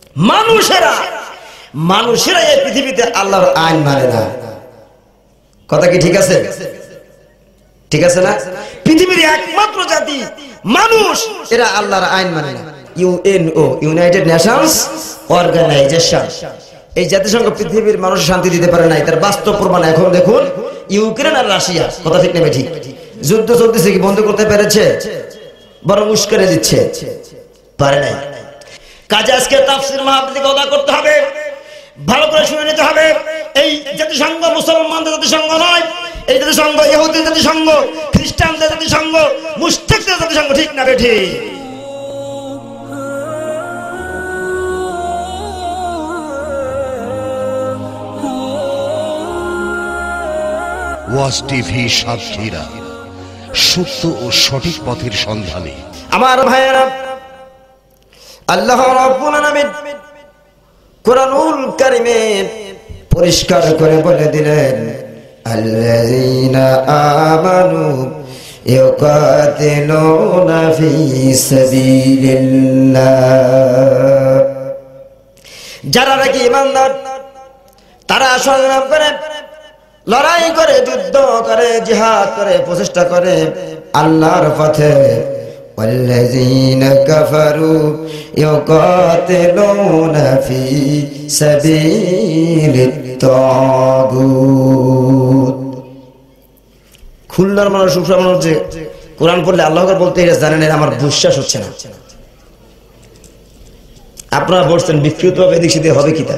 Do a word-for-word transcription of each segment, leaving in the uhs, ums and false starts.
মানুষেরা মানুষেরা এই পৃথিবীতে আল্লাহর আইন মানে না। কথা কি ঠিক আছে? ঠিক আছে না? পৃথিবীর একমাত্র জাতি মানুষ, এরা আল্লাহর আইন মানে না। ইউএনও, ইউনাইটেড নেশনস অর্গানাইজেশন, এই জাতিসংঘ পৃথিবীর মানুষের শান্তি দিতে পারে না। তার বাস্তব প্রমাণ এখন দেখুন, ইউক্রেন আর রাশিয়া। কথা ঠিক নেবে ঠিক? যুদ্ধ চলতেছে, কি বন্ধ করতে পেরেছে? বরং উস্কারে দিচ্ছে, পারে নাই। কাজে আজকে তাফসীর মাহফিলে কথা করতে হবে, ভালো করে শুনে নিতে হবে। এই জাতিসংঘ মুসলমানদের জাতিসংঘ নয়, এই জাতিসংঘ ইহুদিদের জাতিসংঘ, খ্রিস্টানদের জাতিসংঘ, মুশরিকদের জাতিসংঘ। ঠিক না বেঠি? ওয়াজ টিভি সাথীরা, সত্য ও সঠিক পথের সন্ধানে। আমার ভাইয়েরা, আল্লাহ রাব্বুল আলামিন কুরআনুল কারীমে পরিষ্কার করে বলে দিলেন, আল্লাযীনা আমানু ইউকাতিলুনা ফি সাবিলিল্লাহ। যারা নাকি ঈমানদার, তারা সংগ্রাম করে, লড়াই করে, যুদ্ধ করে, জিহাদ করে, প্রচেষ্টা করে আল্লাহর পথে। ওয়াল্লাযীনা কাফারু ইউকাতিলুনা ফি সাবিলিত তাগুত। খুলনার মানুষ, উপরা মানুষ যে কোরআন পড়লে আল্লাহ আকবার বলতে জানেন, আমার বিশ্বাস হচ্ছে না। আপনারা বলছেন বিকৃত হবে, এদিক সেদিক হবে কি? তা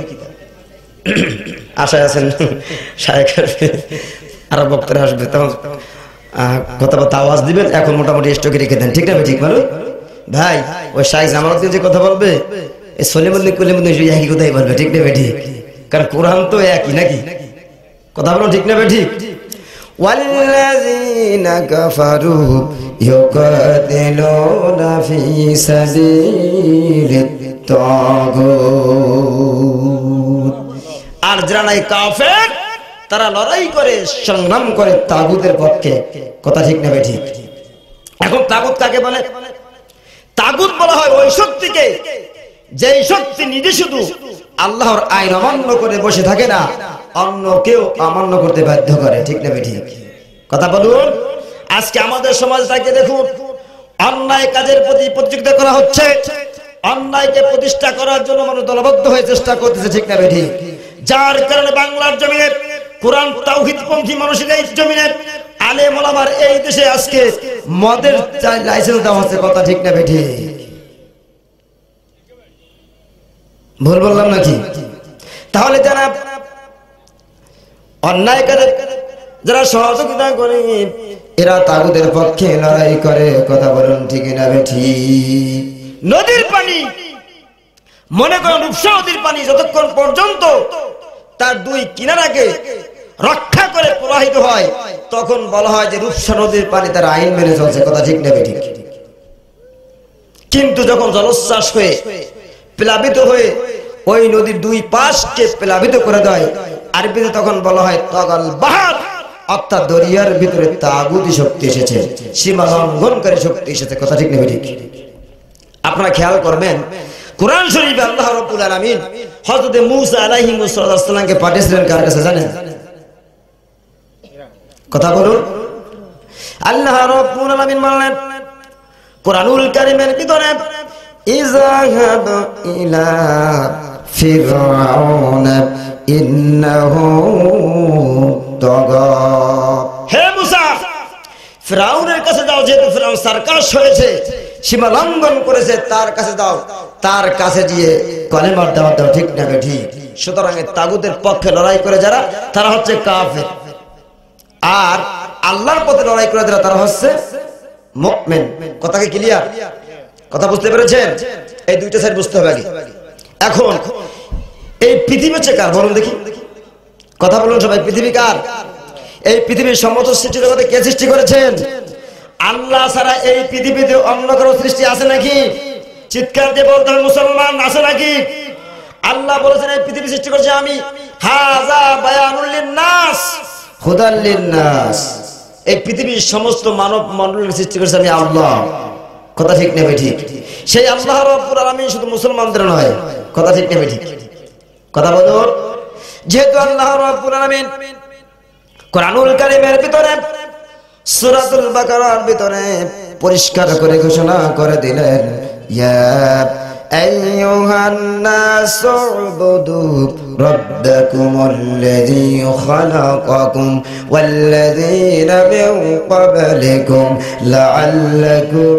আশায় আছেন শায়েখ আরো বক্তারা আসবে, তখন কথাবার্তা আওয়াজ দিবেন। এখন মোটামুটি স্টকে রেখে দেন। ঠিক না ঠিক? ভালো ভাই, ওই শায়েখ জামালউদ্দিন যে কথা বলবে, এই সলিমুল্লাহ কলিমুল্লাহ একই কথাই বলবে। ঠিক না ঠিক? কারণ কোরআন তো একই নাকি? কথা বলো ঠিক না ঠিক? ওয়াল্লাযীনা কাফারু ইউকাতিলুনা ফি সাবিলিত তাগুত। আর যারা নাই কাফের, তারা লড়াই করে, সংগ্রাম করে তাগুতের পক্ষে। কথা ঠিক না ঠিক? এখন তাগুত কাকে বলে? তাগুত বলা হয় ওই শক্তিকে, যেই শক্তি নিজে শুধু আল্লাহর আইন অমান্য করে বসে থাকে না, অন্য কেউ অমান্য করতে বাধ্য করে। ঠিক না ঠিক? কথা বলুন। আজকে আমাদের সমাজটাকে দেখুন, অন্যায় কাজের প্রতি প্রতিযোগিতা করা হচ্ছে, অন্যায়কে প্রতিষ্ঠা করার জন্য মানুষ দলবদ্ধ হয়ে চেষ্টা করতেছে। ঠিক না ঠিক? যার কারণে বাংলার জমিনে কোরআন তাওহীদপন্থী মানুষের এই জমিনে আলেম ওলামার এই দেশে আজকে মদের লাইসেন্স দেওয়া হচ্ছে। কথা ঠিক না ঠিক? ভুল বললাম নাকি? তাহলে যারা অন্যায় কাজে যারা সহযোগিতা করে, এরা তাগুতের পক্ষে লড়াই করে। কথা বলুন ঠিক না ঠিক? নদীর পানি, মনে করেন রূপসা নদীর পানি, যতক্ষণ পর্যন্ত তার দুই কিনারাকে রক্ষা করে প্রবাহিত হয়, তখন বলা হয় যে রূপসা নদীর পানি তার আইন মেনে চলছে। কথা ঠিক না ঠিক? কিন্তু যখন জলোচ্ছ্বাস হয়ে প্লাবিত হয়ে ওই নদীর দুই পাশকে প্লাবিত করে দেয়, আরবিতে তখন বলা হয় তাগাল বাহার, অর্থাৎ দরিয়ার ভিতরে তাগুতি শক্তি এসেছে, সীমা লঙ্ঘনকারী শক্তি এসেছে। কথা ঠিক না ঠিক? আপনারা খেয়াল করবেন, কোরআন শরীফে আল্লাহ রাব্বুল আলামিন হযরত মূসা আলাইহিস সালামকে পাঠিয়েছিলেন কার কাছে জানেন? কথা বলুন। আল্লাহ রাব্বুল আলামিন বলেন কোরআনুল কারীমের ভিতরে, ইযহাব ইলা ফিরআউন ইন্নাহু তাগা। হে মূসা, ফিরআউনের কাছে যাও, যেহেতু ফিরআউন সার্কাস হয়েছে, সীমা লঙ্ঘন করেছে, তার কাছে দাও, তার কাছে গিয়ে কলেমার দাওয়াত দাও। ঠিক না ঠিক? সুতরাং তাগুতের পক্ষে লড়াই করে যারা, তারা হচ্ছে কাফের, আর আল্লাহর পথে লড়াই করে যারা, তারা হচ্ছে মুমিন। কথা কি ক্লিয়ার? কথা বুঝতে পেরেছেন? এই দুইটা সাইড বুঝতে হবে আগে। এখন এই পৃথিবী হচ্ছে কার বলুন দেখি? কথা বলুন সবাই, পৃথিবী কার? এই পৃথিবীর সমস্ত সৃষ্টি জগতে কে সৃষ্টি করেছেন? আল্লাহ ছাড়া এই পৃথিবীতে অন্য কোনো সৃষ্টি আছে নাকি? চিৎকার দিয়ে বলতে হবে মুসলমান, আছে নাকি? আল্লাহ বলেছেন এই পৃথিবী সৃষ্টি করেছে আমি, হাযা বায়ানুল লিন-নাস হুদাল লিন-নাস। এই পৃথিবীর সমস্ত মানব মণ্ডলীর সৃষ্টি করেছে আমি আল্লাহ। কথা ঠিক নেবে ঠিক? সেই আল্লাহ রাব্বুল আলামিন শুধু মুসলমানদের নয়, কথা ঠিক নেবে ঠিক কথা বলুন। যেহেতু আল্লাহ রাব্বুল আলামিন কোরআনুল কারীমের ভিতরে সূরাতুল বাকারার ভিতরে পরিষ্কার করে ঘোষণা করে দিলেন, ইয়া আইয়ুহান নাসু উবুদু রাব্বাকুমুল্লাযী খালাকাকুম ওয়াল্লাযীনা মিন ক্বাবলিকুম লাআল্লাকুম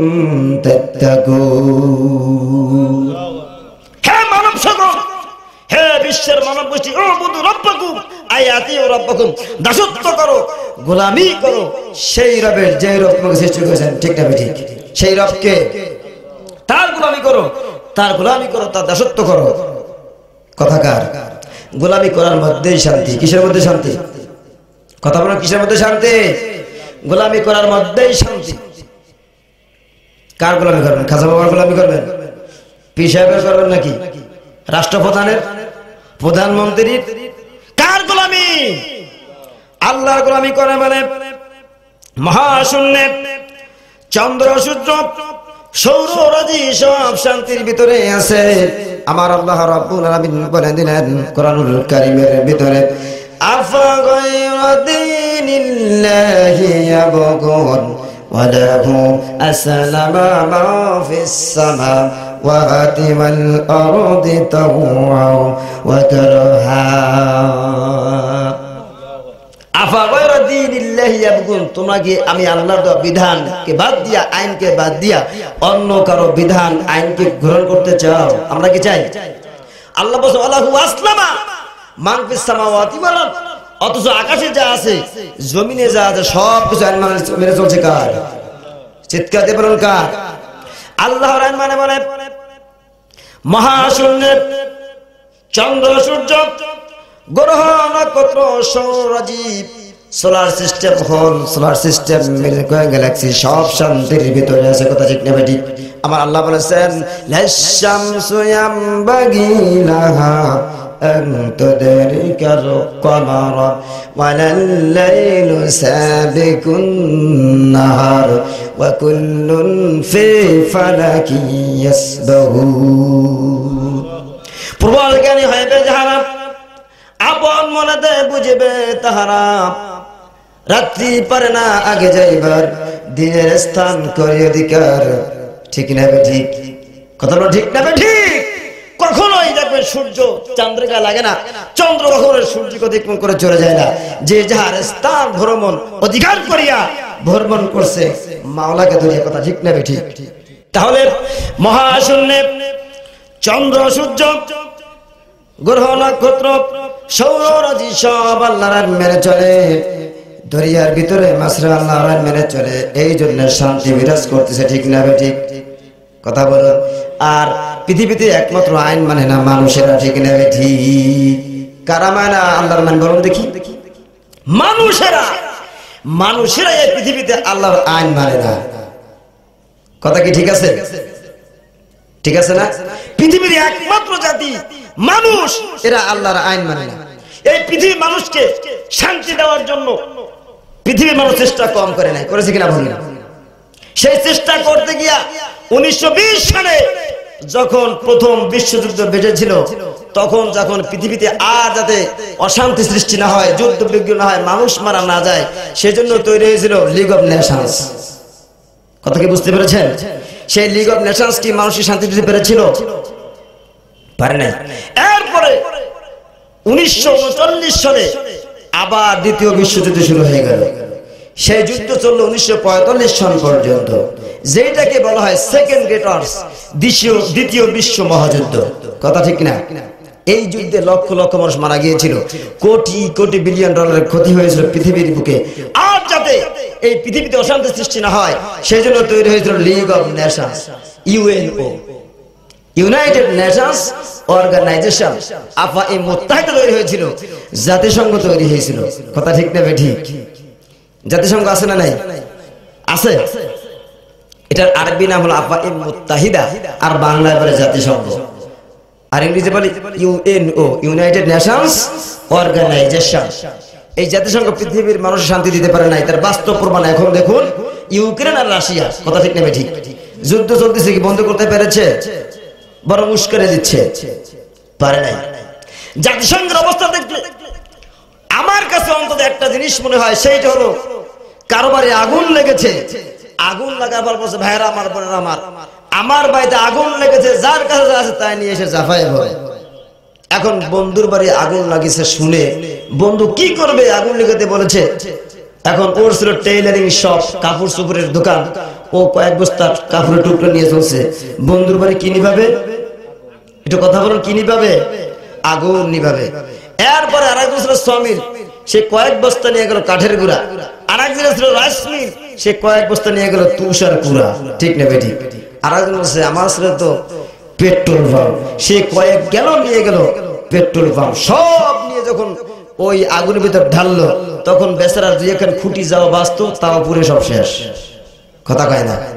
তাত্তাকুন। হে মানব সকল, হে বিশ্বের মানব গোষ্ঠী, উবুদু রাব্বাকুম আয়াতি ও রাব্বাকুম, দাসত্ব করো, গোলামি করো সেই রবের যে রব তোমাকে সৃষ্টি করেছেন, ঠিক না ঠিক? সেই রবকে, তার গোলামি করো, তার গোলামি করো, তার দাসত্ব করো। কথাকার গোলামি করার মধ্যেই শান্তি। কিসের মধ্যে শান্তি? কথা বলো, কিসের মধ্যে শান্তি? গোলামি করার মধ্যেই শান্তি। কার গোলামি করবেন? খাজা বাবার গোলামি করবেন? পীর সাহেবের করবেন নাকি রাষ্ট্রপ্রধানের, প্রধানমন্ত্রীর? কার গোলামি? আল্লাহর গোলামি করে মানে মহাশূন্যে চন্দ্র সূর্য সৌররাজি সব শান্তির ভিতরে আছে। আমার আল্লাহ রাব্বুল আলামিন বলে দিলেন কোরআনুল কারীমের ভিতরে, আফা গায়রা দীনিল্লাহি ইয়াবগুন ওয়া লাহু আসলামা মা ফিস সামাওয়াতি ওয়াল আরদি তাওআন ওয়া কারহা। আফা গায়রা দীনিল্লাহি ইয়াবগুন, তোমরা কি আমি আল্লাহর দেওয়া বিধানকে বাদ দিয়া, আইনকে বাদ দিয়া অন্য কারো বিধান আইনকে গ্রহণ করতে চাও? আমরা কি চাই? আল্লাহ বলেন আল্লাহু আসলামা মান ফিস সামাওয়াতি ওয়াল আরদ, অথচ আকাশে যা আছে জমিনে যা আছে সব কিছু আইন মেনে চলছে কার? চিৎকার দিয়ে বলুন কার? আল্লাহর আইন মানে বলে মহাশূন্যের চন্দ্র সূর্য গ্রহ নক্ষত্র সৌররাজি সোলার সিস্টেম হল সোলার সিস্টেম গ্যালাক্সি সব শান্তির ভিতরে আছে। কথা ঠিক নেবে ঠিক? আমার আল্লাহ বলেছেন লাশামসু ইয়ামবাগি লাহা আন তুদরিকাল কমারা ওয়ালাল লাইলু সাবিকুন নাহার ওয়া কুল্লুন ফি ফালাকি ইয়াসবাহুন। প্রবল জ্ঞানী হইবে যাহারা, আপন মনেতে বুঝবে তাহারা, রাত্রি পারে না আগে যাইবার, দিনের স্থান করে অধিকার। ঠিক না ঠিক? কথা বলো ঠিক না ঠিক? কখনোই দেখবে সূর্য চন্দ্রিকা লাগে না, চন্দ্র কখনো সূর্যকে অতিক্রম করে চলে যায় না। যে যাহার স্থান ভ্রমণ অধিকার করিয়া ভ্রমণ করছে মাওলাকে ধরিয়া। কথা ঠিক না ঠিক? তাহলে মহাশূন্যে চন্দ্র সূর্য গ্রহ নক্ষত্র সৌররাজি সব আল্লাহর আইন মেনে চলে, দরিয়ার ভিতরে মাছরা আল্লাহর আইন মেনে চলে, এই জন্য শান্তি বিরাজ করতেছে। ঠিক না ঠিক? কথা বলুন। আর পৃথিবীতে একমাত্র আইন মানে না মানুষেরা। ঠিক না ঠিক? কারা মানে না আল্লাহর মান? বলুন দেখি। মানুষেরা। মানুষেরা এই পৃথিবীতে আল্লাহর আইন মানে না। কথা কি ঠিক আছে? ঠিক আছে না? পৃথিবীর একমাত্র জাতি মানুষ, এরা আল্লাহর আইন মানে না। এই পৃথিবীর মানুষকে শান্তি দেওয়ার জন্য পৃথিবীর মানুষ চেষ্টা কম করে নাই, করেছে কিনা বলি? সেই চেষ্টা করতে গিয়া উনিশশো বিশ সালে যখন প্রথম বিশ্বযুদ্ধ বেজেছিল, তখন যখন পৃথিবীতে আর যাতে অশান্তি সৃষ্টি না হয়, যুদ্ধ বিগ্রহ না হয়, মানুষ মারা না যায়, সেজন্য তৈরি হয়েছিল লিগ অফ নেশনস। কথা কি বুঝতে পেরেছেন? সেই লিগ অফ নেশনস কি মানুষের শান্তি দিতে পেরেছিল? পারে নাই। এরপরে উনিশশো উনচল্লিশ সালে আবার দ্বিতীয় বিশ্বযুদ্ধ শুরু হয়ে গেল। সেই যুদ্ধ চলল উনিশশো পঁয়তাল্লিশ সন পর্যন্ত, যেটাকে বলা হয় সেকেন্ড গ্রেট ওয়ার, দ্বিতীয় দ্বিতীয় বিশ্ব মহাযুদ্ধ। কথা ঠিক না? এই যুদ্ধে লক্ষ লক্ষ মানুষ মারা গিয়েছিল, কোটি কোটি বিলিয়ন ডলারের ক্ষতি হয়েছিল পৃথিবীর বুকে। আর যাতে এই পৃথিবীতে অশান্তি সৃষ্টি না হয়, সেই জন্য তৈরি হয়েছিল League of Nations, UNO, United Nations Organization. আফা-ই মুত্তাহিদা তৈরি হয়েছিল, জাতিসংঘ তৈরি হয়েছিল। কথা ঠিক না ঠিক? জাতিসংঘ আছে না নাই? আছে। এটার আরবি নাম হলো আফা-ই মুত্তাহিদা, আর বাংলায় বলে জাতিসংঘ, আর ইংরেজি বলে ইউএনও, ইউনাইটেড নেশনস অর্গানাইজেশন। এই জাতিসংঘ পৃথিবীর মানুষের শান্তি দিতে পারে নাই, তার বাস্তব প্রমাণ এখন দেখুন ইউক্রেন আর রাশিয়া। কথা ঠিক না ঠিক? যুদ্ধ চলতেছে, কি বন্ধ করতে পেরেছে? বরং উস্কারে দিচ্ছে, পারে নাই। জাতিসংঘের অবস্থা দেখলে আমার কাছে অন্তত একটা জিনিস মনে হয়, সেইটা হলো কারো বাড়ি আগুন লেগেছে, আগুন লাগার পর বলছে ভাইরা আমার বোনেরা আমার আমার বাড়িতে আগুন লেগেছে, যার কাছে যা আছে তাই নিয়ে এসে জাফায় হয়। এখন বন্ধুর বাড়ি আগুন লাগিয়েছে শুনে বন্ধু কি করবে, আগুন লেগেতে বলেছে। এখন ওর ছিল টেইলারিং শপ, কাপড় চোপড়ের দোকান, ও কয়েক বস্তা কাপড়ের টুকরো নিয়ে চলছে। বন্ধুর বাড়ি কি নিভাবে, একটু কথা বলুন, কি নিভাবে? আগুন নিভাবে। এরপরে আরেকজন ছিল সমীর, সে কয়েক বস্তা নিয়ে গেল কাঠের গুঁড়া। আরেকজন ছিল রাজমির, সে কয়েক বস্তা নিয়ে গেল তুষার কুড়া, ঠিক না বেটি? আরেকজন আছে আমার ছিল তো পেট্রোল পাম্প, সে কয়েক গ্যালন নিয়ে গেল পেট্রোল পাম্প। সব নিয়ে যখন ওই আগুনের ভিতর ঢাললো তখন বেচারা দুই এখান খুঁটি যাওয়া বাঁচত, তাও পুরে সব শেষ। কথা কয় না?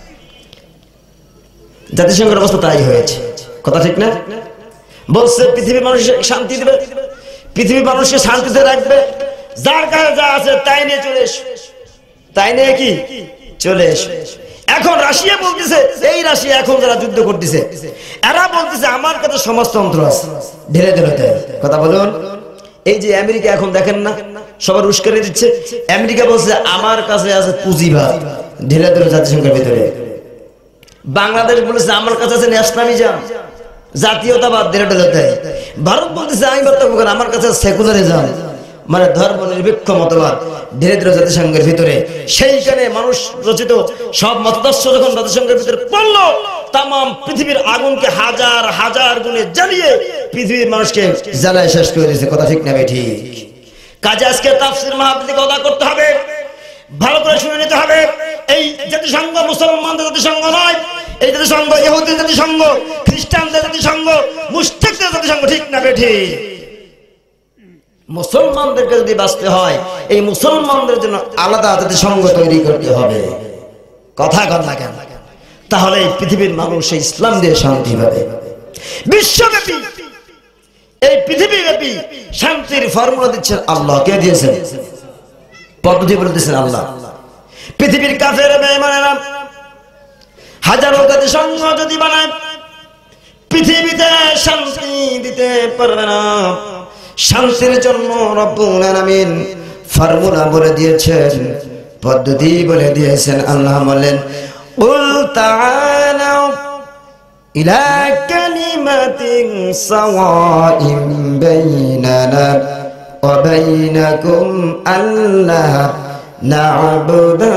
জাতিসংঘের অবস্থা তাই হয়েছে, কথা ঠিক না? বলছে পৃথিবীর মানুষকে শান্তি দেবে, পৃথিবীর মানুষকে শান্তিতে রাখবে, যার কাছে যা আছে তাই নিয়ে চলে এস, তাই নিয়ে কি চলে এস। এখন রাশিয়া বলতেছে, এই রাশিয়া এখন যারা যুদ্ধ করতেছে এরা বলতেছে আমার কাছে সমাজতন্ত্র আছে, ঢেলে ঢেলে দেয়। কথা বলুন। এই যে আমেরিকা এখন দেখেন না সবার উস্কানি দিচ্ছে, আমেরিকা বলছে আমার কাছে আছে পুঁজিবাদ, ঢেলে ঢেলে জাতিসংঘের ভিতরে। বাংলাদেশ বলেছে আমার কাছে আছে ন্যাশনালিজম, জাতীয়তাবাদ, ঢেলে ঢেলে দেয়। ভারত বলতেছে আমি বক্তব্য করি আমার কাছে সেকুলারিজম, মানে ধর্ম নিরপেক্ষ মতবাদ, ধীরে ধীরে জাতিসংঘের ভিতরে। সেইখানে মানুষ রচিত সব মতাদর্শ যখন জাতিসংঘের ভিতরে পড়লো, তাম পৃথিবীর আগুনকে হাজার হাজার গুণে জ্বালিয়ে পৃথিবীর মানুষকে জ্বালায় শেষ করে দিয়েছে। কথা ঠিক না ঠিক? কাজে আজকে তাফসীর মাহফিলে কথা করতে হবে, ভালো করে শুনে নিতে হবে। এই জাতিসংঘ মুসলমানদের জাতিসংঘ নয়, এই জাতিসংঘ ইহুদিদের জাতিসংঘ, খ্রিস্টানদের জাতিসংঘ, মুশরিকদের জাতিসংঘ, ঠিক না ঠিক? মুসলমানদেরকে যদি বাঁচতে হয় এই মুসলমানদের জন্য আলাদা জাতিসংঘ তৈরি করতে হবে। কথা কথা কেন? তাহলে পৃথিবীর মানুষ ইসলাম দিয়ে শান্তি পাবে। বিশ্বব্যাপী এই পৃথিবীব্যাপী শান্তির ফর্মুলা দিচ্ছেন আল্লাহ। কে দিয়েছেন? পদ্ধতি বলে দিয়েছেন আল্লাহ। পৃথিবীর কাফের বেঈমানেরা হাজারো জাতিসংঘ যদি বানায় পৃথিবীতে শান্তি দিতে পারবে না। শান্তির জন্য রব্বুল আলামিন ফর্মুলা বলে দিয়েছেন, পদ্ধতি বলে দিয়েছেন। আল্লাহ বলেন উল তাআলাউ ইলা কালিমাতিন সাওয়াইন বাইনানা ওয়া বাইনাকুম আল্লা না'বুদা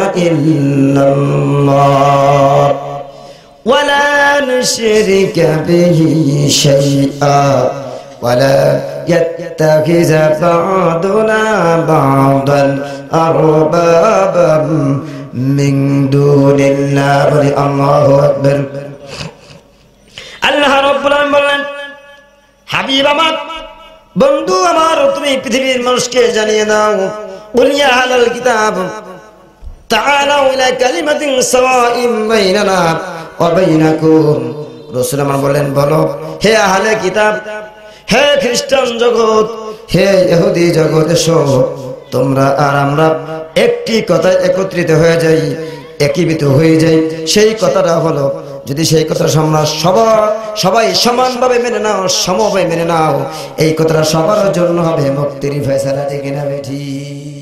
ইল্লাল্লাহ ওয়া লা নুশরিকা বিহি শাইআ ওয়া লা يتخذ بعضنا بعضا أربابا من دون الله الله أكبر। আল্লাহ রাব্বুল আলামিন বলেন, হাবিব আমার, বন্ধু আমার, তুমি পৃথিবীর মানুষকে জানিয়ে দাও, কুল ইয়া আহলাল কিতাব তাআলাউ ইলা কালিমাতিন সাওয়াইন বাইনানা ওয়া বাইনাকুম। রাসূল আমার বলেন, বলো হে আহলে কিতাব, হে খ্রিস্টান জগৎ, হে ইহুদি জগৎ, এসো তোমরা আর আমরা একটি কথায় একত্রিত হয়ে যাই, একীভূত হয়ে যাই। সেই কথাটা হলো, যদি সেই কথা আমরা সবাই সবাই সমানভাবে মেনে নাও, সমভাবে মেনে নাও, এই কথাটা সবার জন্য হবে মুক্তির ফয়সালা। ঠিক না বেঠি?